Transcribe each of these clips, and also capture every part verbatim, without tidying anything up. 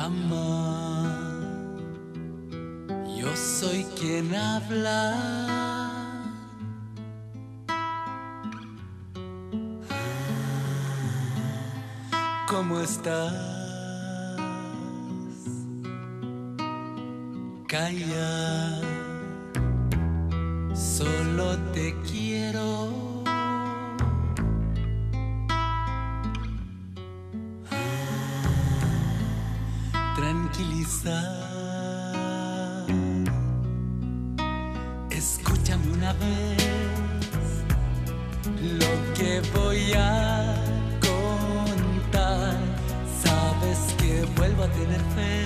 Dama, yo soy quien habla. ¿Cómo estás? Calla, solo te quiero. Tranquilizar. Escúchame una vez lo que voy a contar. Sabes que vuelvo a tener fe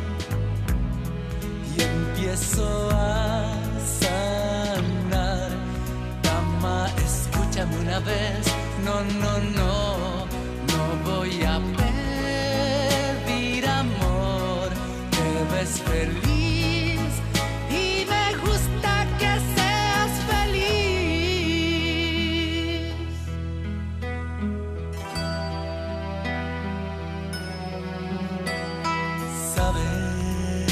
y empiezo a sanar. Dama, escúchame una vez. No, no, no, no voy a pedir amor. Te ves feliz y me gusta que seas feliz. Sabes,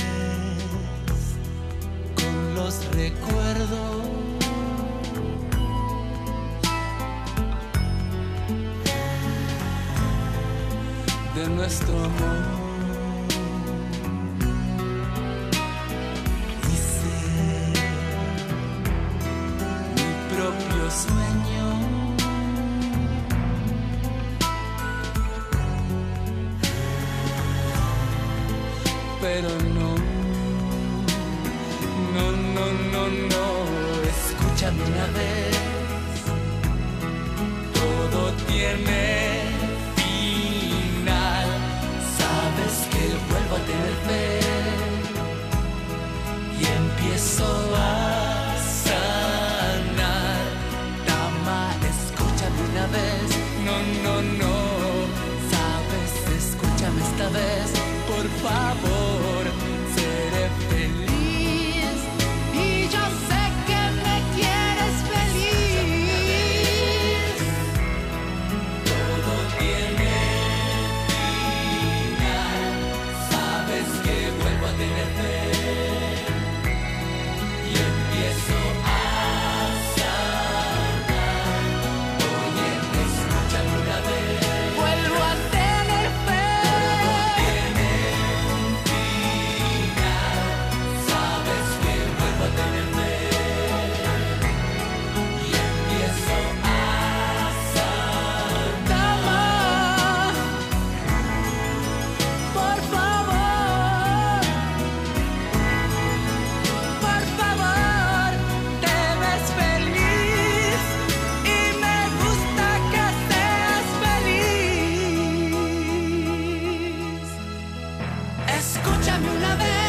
con los recuerdos de nuestro amor, hice mi propio sueño. Pero no, no, no, no, no, escúchame una vez. Todo tiene final. Sabes que vuelvo a tener fe y empiezo a sanar. Dama, escúchame una vez. No, no, no, sabes, escúchame esta vez. Por favor, seré feliz y yo sé que me quieres feliz. Todo tiene final. Sabes que vuelvo a tener fe y empiezo a sanar. Oye, escúchame una vez. Vuelvo a tener fe. Escúchame una vez.